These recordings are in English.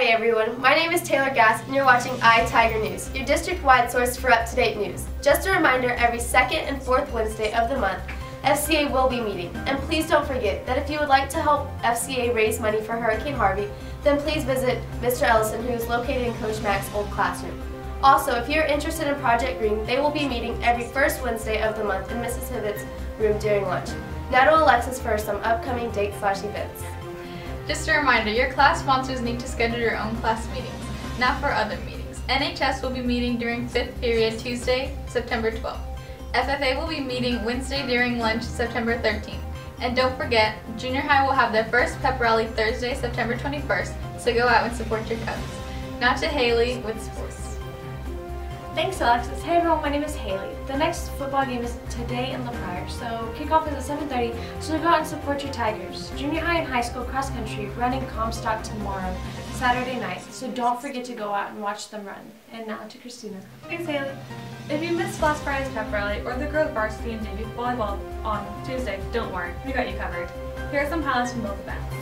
Friday, everyone. My name is Taylor Gass, and you're watching iTiger News, your district-wide source for up-to-date news. Just a reminder, every second and fourth Wednesday of the month, FCA will be meeting. And please don't forget that if you would like to help FCA raise money for Hurricane Harvey, then please visit Mr. Ellison, who is located in Coach Mack's old classroom. Also, if you're interested in Project Green, they will be meeting every first Wednesday of the month in Mrs. Hibbett's room during lunch. Now to Alexis for some upcoming dates/events. Just a reminder, your class sponsors need to schedule your own class meetings. Now for other meetings. NHS will be meeting during 5th period Tuesday, September 12th. FFA will be meeting Wednesday during lunch, September 13th. And don't forget, junior high will have their first pep rally Thursday, September 21st, so go out and support your Cubs. Now to Haley with sports. Thanks, Alexis. Hey everyone, my name is Haley. The next football game is today in LaPrire, so kickoff is at 7:30, so go out and support your Tigers. Junior high and high school cross country running Comstock tomorrow, Saturday night, so don't forget to go out and watch them run. And now to Christina. Thanks, Haley. If you missed last Friday's pep rally or the girls varsity and JV volleyball on Tuesday, don't worry, we got you covered. Here are some highlights from both events.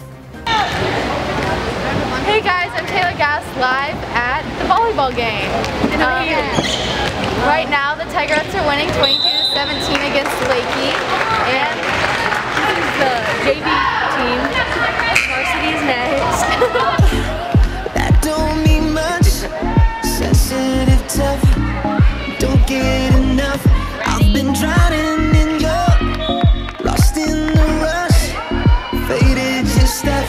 Hey guys, I'm Taylor Gass live at the volleyball game. Right now the Tigerettes are winning 22-17 against Lakey, and this is the JV team. Varsity is next. That don't mean much. Sensitive, tough. Don't get enough. I've been drowning in your, lost in the rush. Faded your step.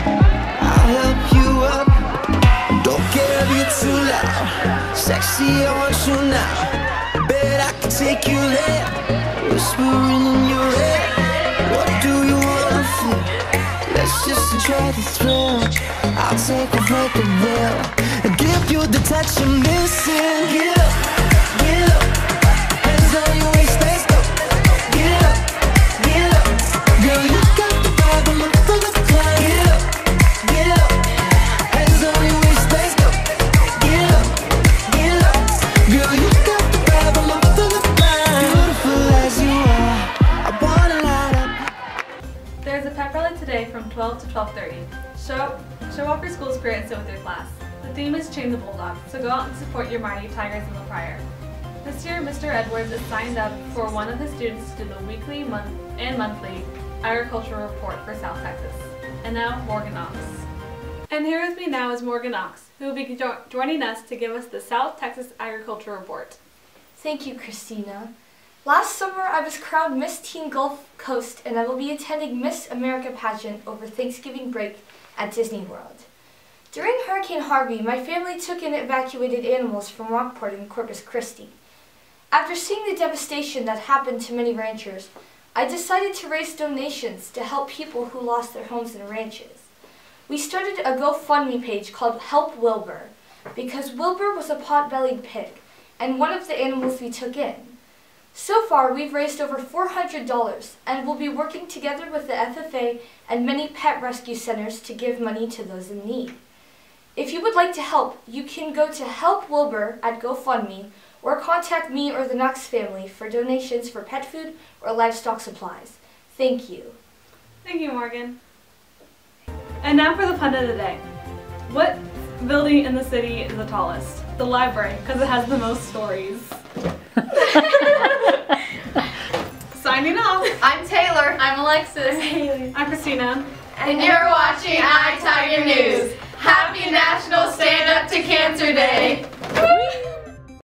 I'll help you up. Don't care if you're too loud. Sexy, I want you now. Bet I can take you there. Whispering in your ear. What do you wanna feel? Let's just enjoy the thrill. I'll take a break of will and give you the touch you're missing. Get up, get up. Hands on your waist, let's go. Get up, get up. Girl, you got the vibe, I'm up for the climb. Get up, get up. Hands on your waist, let's go. Get up, get up. Girl, you got the vibe, I'm up for the climb. Beautiful as you are, I wanna light up. There's a pep rally today from 12 to 12:30. Show off your school spirit and sit with your class. The theme is Chain the Bulldog, so go out and support your mighty Tigers in LaPrire. This year, Mr. Edwards is signed up for one of his students to do the weekly and monthly agricultural report for South Texas. And now, Morgan Knox. And here with me now is Morgan Knox, who will be joining us to give us the South Texas Agricultural Report. Thank you, Christina. Last summer, I was crowned Miss Teen Gulf Coast, and I will be attending Miss America pageant over Thanksgiving break at Disney World. During Hurricane Harvey, my family took in evacuated animals from Rockport and Corpus Christi. After seeing the devastation that happened to many ranchers, I decided to raise donations to help people who lost their homes and ranches. We started a GoFundMe page called Help Wilbur, because Wilbur was a pot-bellied pig, and one of the animals we took in. So far, we've raised over $400 and will be working together with the FFA and many pet rescue centers to give money to those in need. If you would like to help, you can go to Help Wilbur at GoFundMe or contact me or the Knox family for donations for pet food or livestock supplies. Thank you. Thank you, Morgan. And now for the pun of the day. What building in the city is the tallest? The library, because it has the most stories. Signing off. I'm Taylor. I'm Alexis. I'm Christina. And you're watching iTiger News. Happy National Stand Up to Cancer Day.